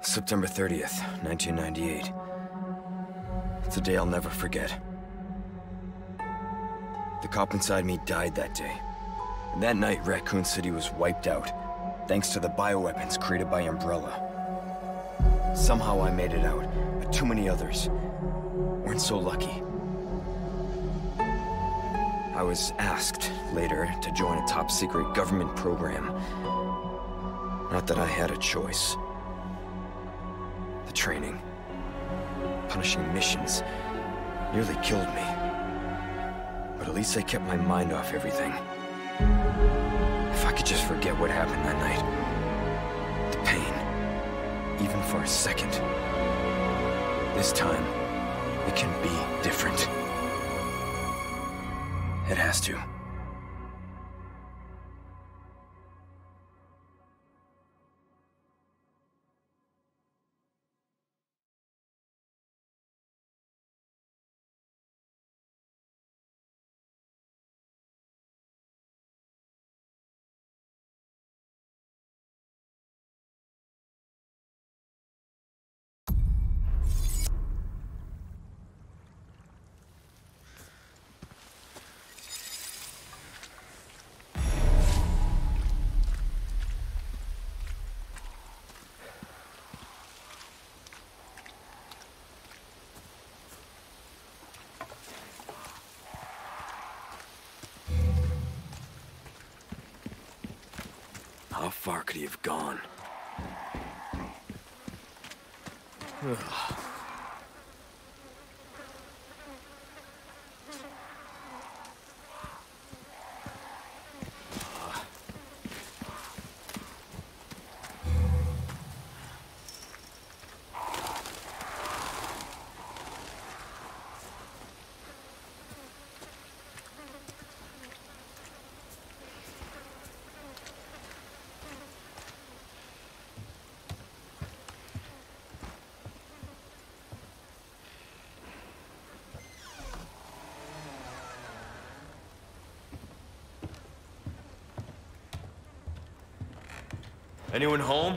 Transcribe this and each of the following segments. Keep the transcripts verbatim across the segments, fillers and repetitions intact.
September thirtieth, nineteen ninety-eight. It's a day I'll never forget. The cop inside me died that day. And that night, Raccoon City was wiped out, thanks to the bioweapons created by Umbrella. Somehow I made it out, but too many others weren't so lucky. I was asked later to join a top-secret government program. Not that I had a choice. The training, punishing missions, nearly killed me. But at least I kept my mind off everything. If I could just forget what happened that night. The pain, even for a second. This time, it can be different. It has to. How far could he have gone? Ugh. Anyone home?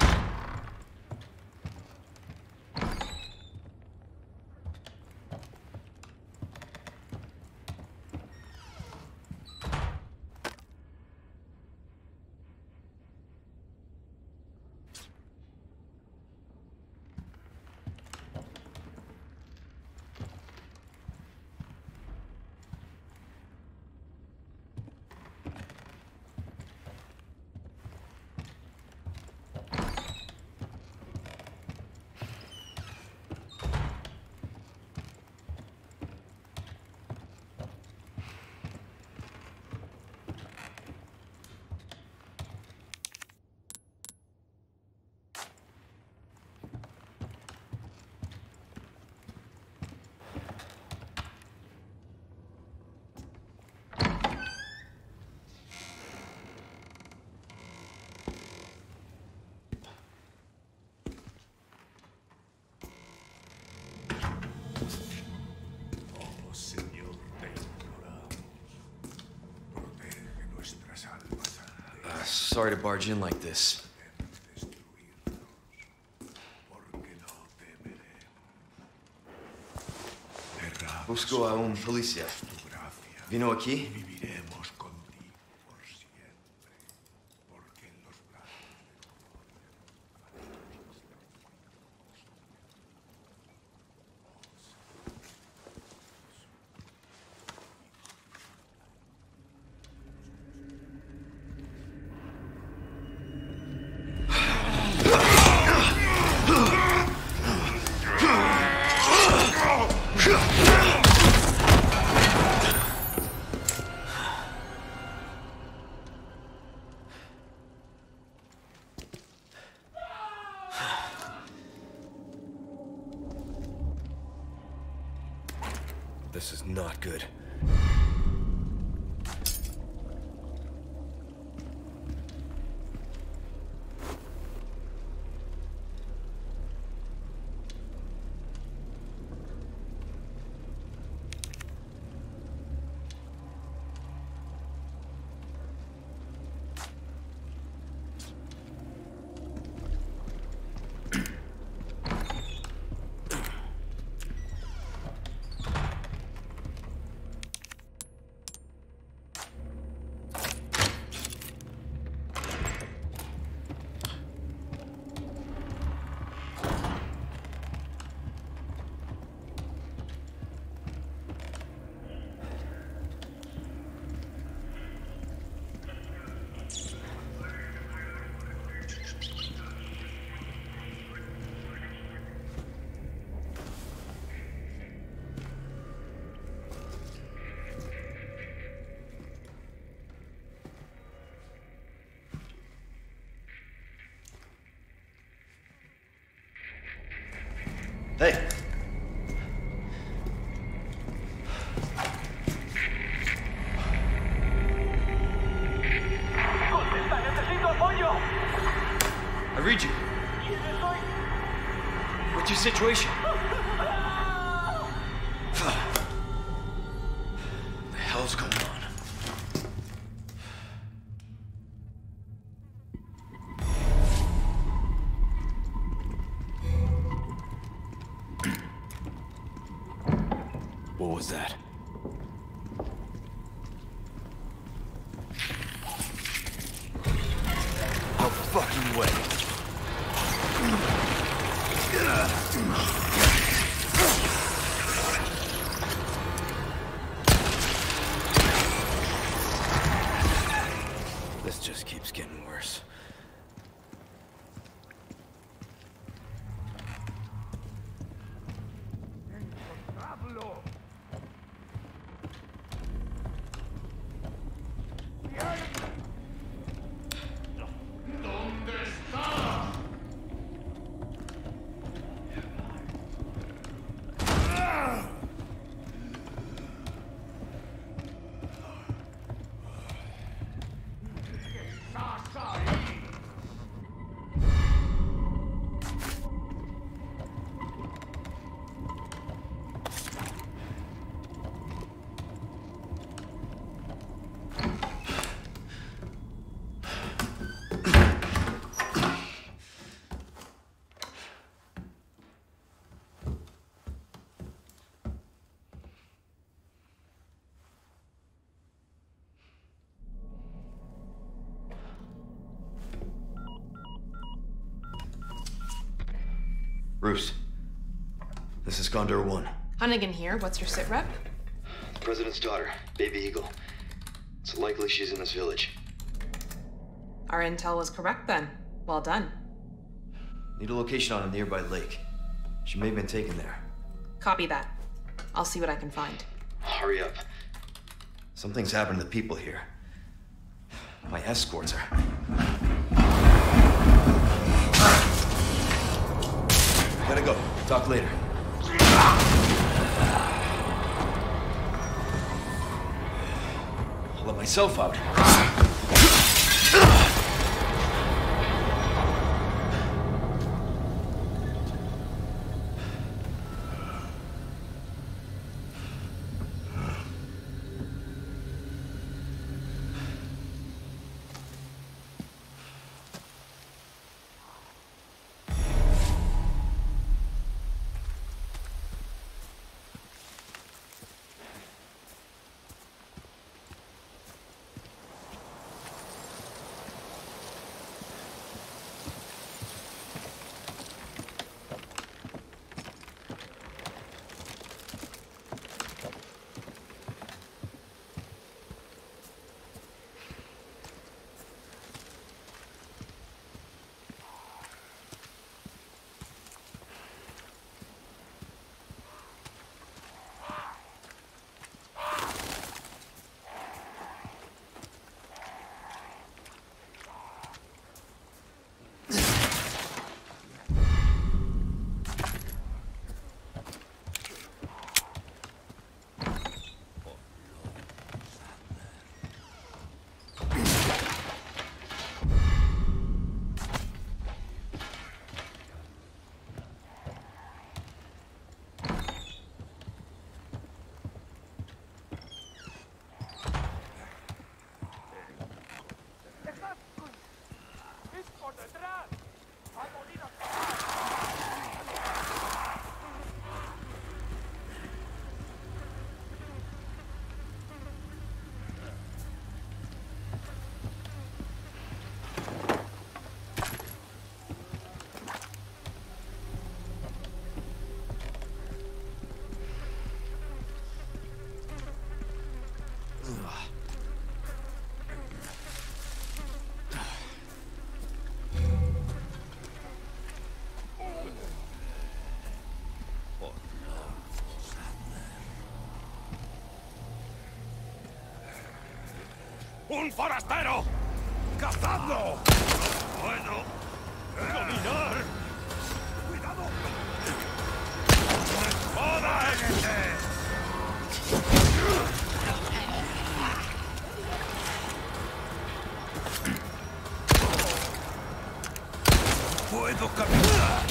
Sorry to barge in like this. Busco a un policía. Vino aquí? This is not good. Hey! I read you. What's your situation? What the hell's going on? What was that? No fucking way. This just keeps getting worse. Bruce, this is Condor One. Hunnigan here. What's your sit rep? The President's daughter, Baby Eagle. It's likely she's in this village. Our intel was correct then. Well done. Need a location on a nearby lake. She may have been taken there. Copy that. I'll see what I can find. Hurry up. Something's happened to the people here. My escorts are... Gotta go. Talk later. I'll let myself out. ¡Un forastero! ¡Cazadlo! ¡No puedo dominar! ¡Cuidado! Puedo caminar.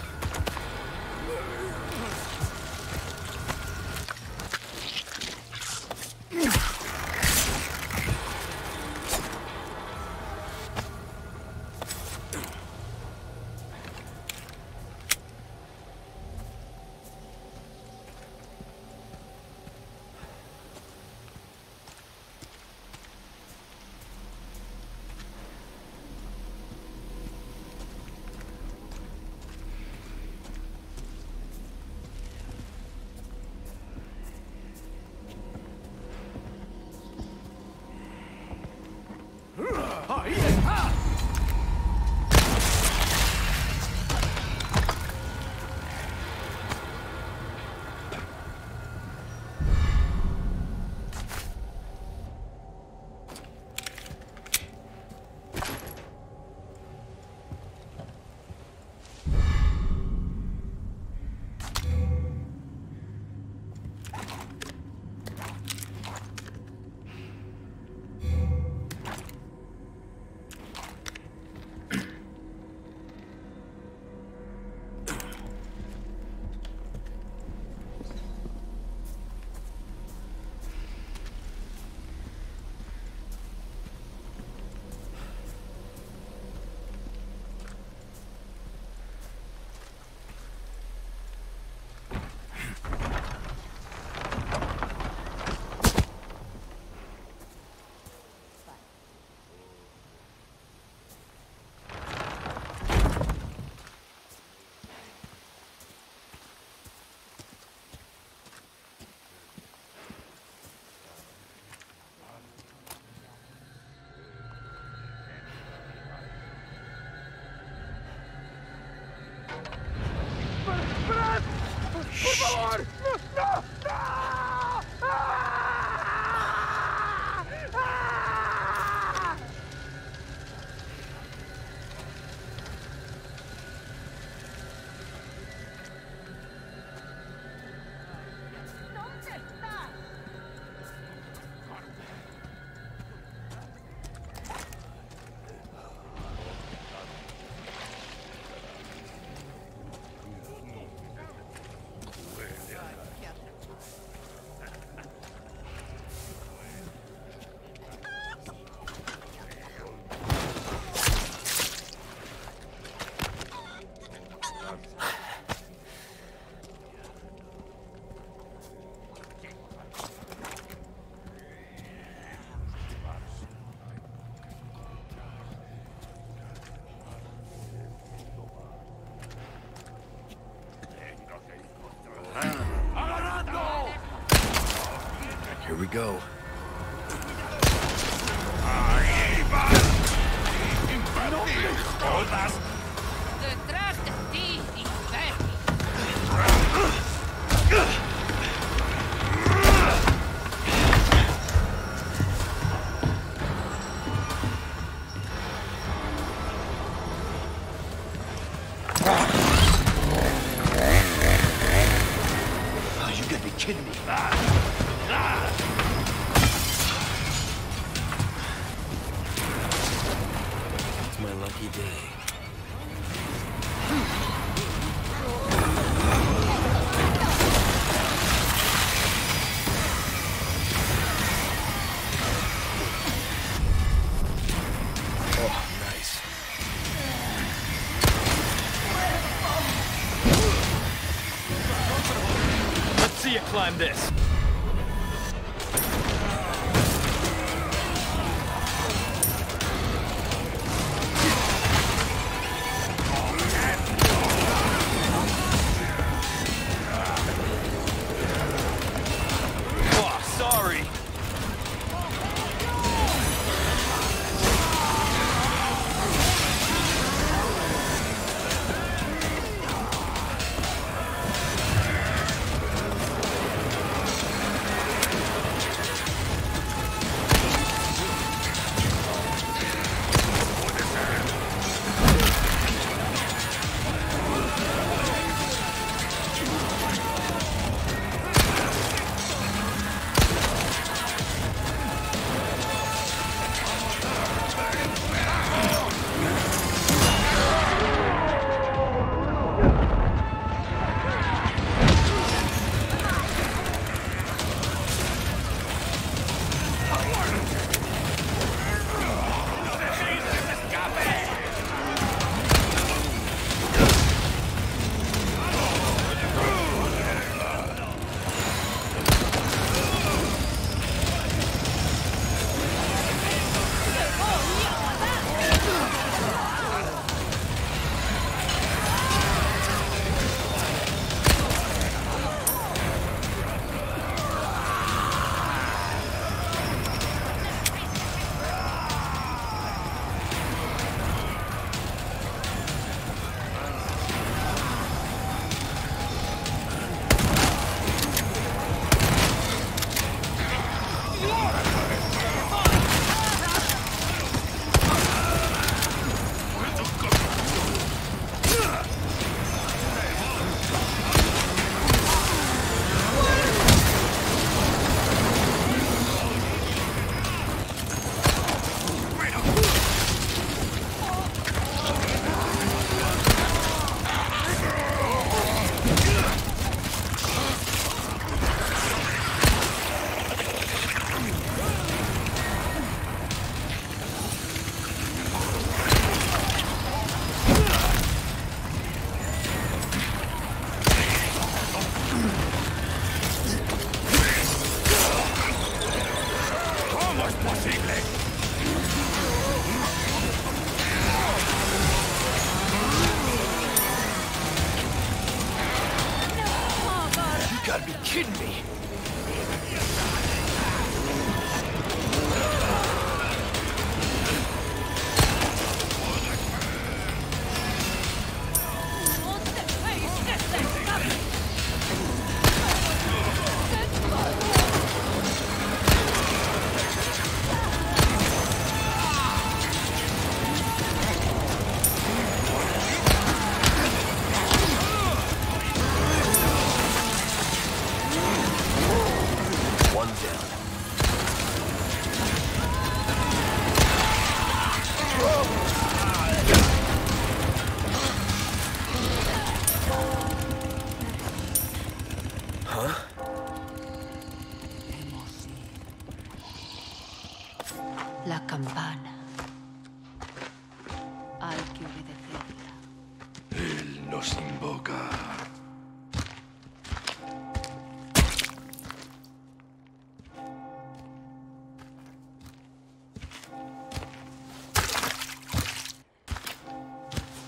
Ahí está. ¡Por favor! ¡No! ¡No! ¡No! ¡Ah! ¡Ah! ¿Dónde estás? Here we go. ¡Ahí vas! ¡Infantil! ¡Todas! Detrás de ti, imbécil. Oh, you gotta be kidding me. It's my lucky day. Oh, nice. Let's see you climb this. Oh, sorry.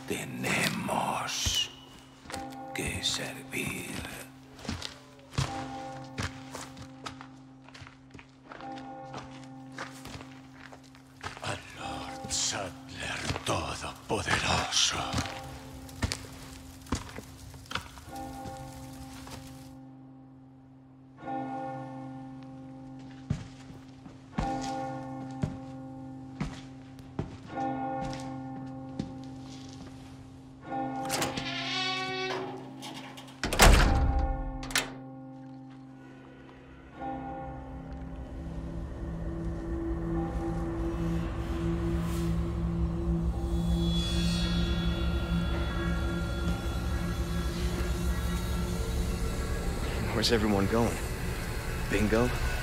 Tenemos que servir. Al Lord Saddler Todopoderoso. Where's everyone going? Bingo?